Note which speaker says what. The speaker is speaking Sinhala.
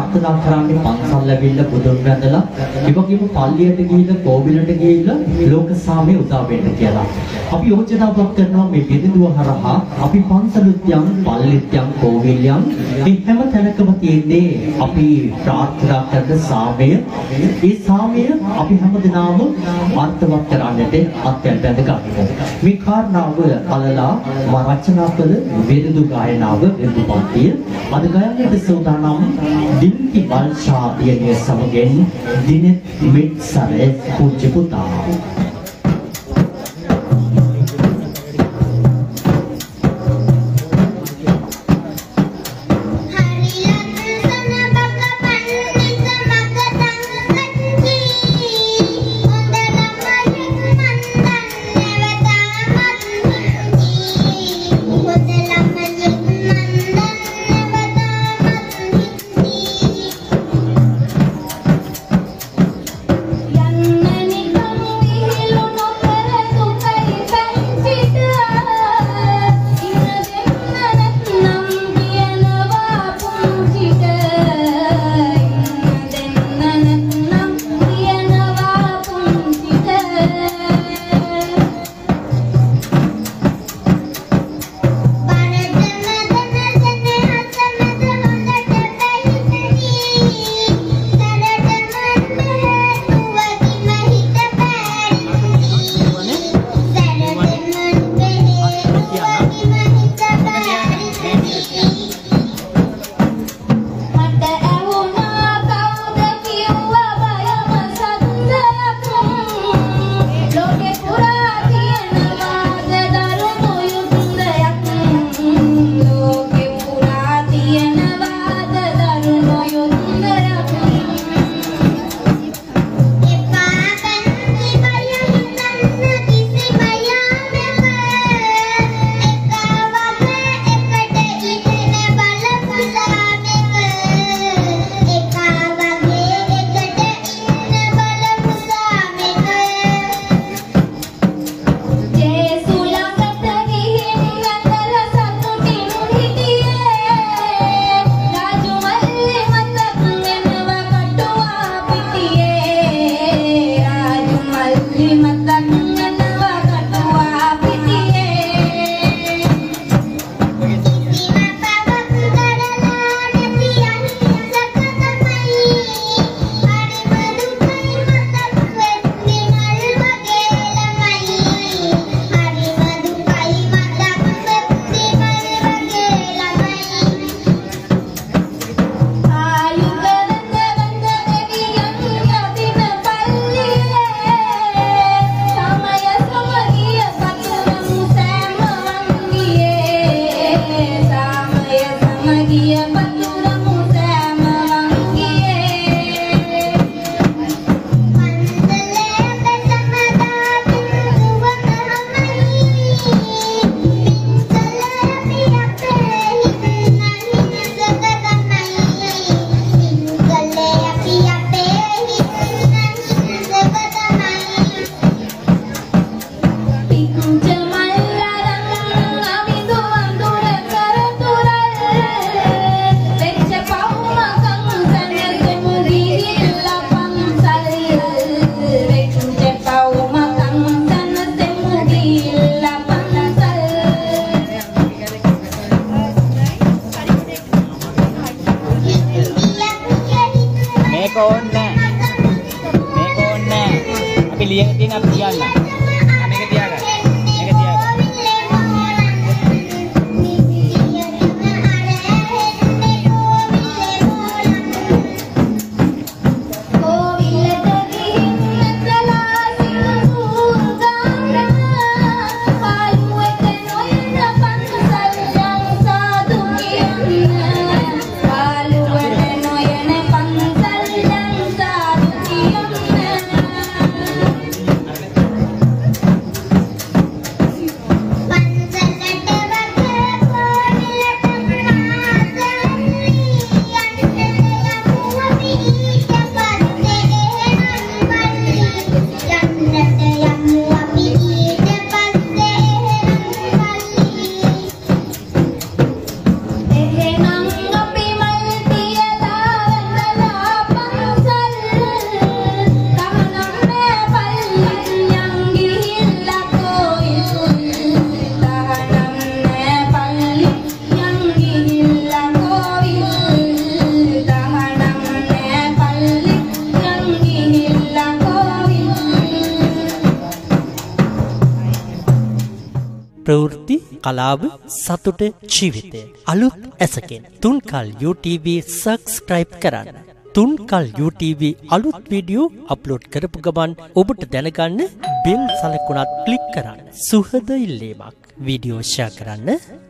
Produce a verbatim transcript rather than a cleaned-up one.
Speaker 1: ප්‍රාර්ථනා කරන්නේ පන්සල් ලැබිලා බුදුන් වැඳලා ඒ වගේම පල්ලියට ගිහිල්ලා කෝවිලට ගිහිල්ලා ලෝක සාමය උදා වෙන්න කියලා. අපි යෝජනාවක් කරනවා මේ බෙදදුව හරහා අපි පන්සලුත් යම් පල්ලිත් යම් කෝවිල් යම් මේ හැම තැනකම තියෙන්නේ අපි ප්‍රාර්ථනා කරන සාමය. ඒ සාමය අපි හැමදෙනාම අර්ථවත් කරන්නට අත්‍යන්ත වැදගත්. මේ කාරණාව අලලා රචනා කළ බෙදදු ගායනාව බෙදදු පන්තිය අද ගයන්නට සූදානම් දින්ති වංශාදියගේ සමගෙන් දිනෙත් මෙත්සරේ පූජ්‍ය පුතා.
Speaker 2: Yang manik kami ප්‍රවෘත්ති කලාව සතුට ජීවිතය අලුත් ඇසකින් තුන්කල් යූ ටී වී සබ්ස්ක්‍රයිබ් කරන්න. තුන්කල් යූ ටී වී අලුත් වීඩියෝ අප්ලෝඩ් කරපු ගමන් ඔබට දැනගන්න බෙල් සලකුණත් ක්ලික් කරන්න. සුහද ඉල්ලීමක්. වීඩියෝ ෂෙයා කරන්න